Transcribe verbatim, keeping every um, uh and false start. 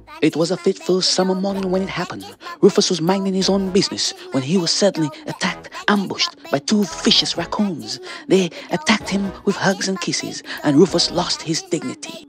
It was a fateful summer morning when it happened. Rufus was minding his own business when he was suddenly attacked, ambushed by two vicious raccoons. They attacked him with hugs and kisses, and Rufus lost his dignity.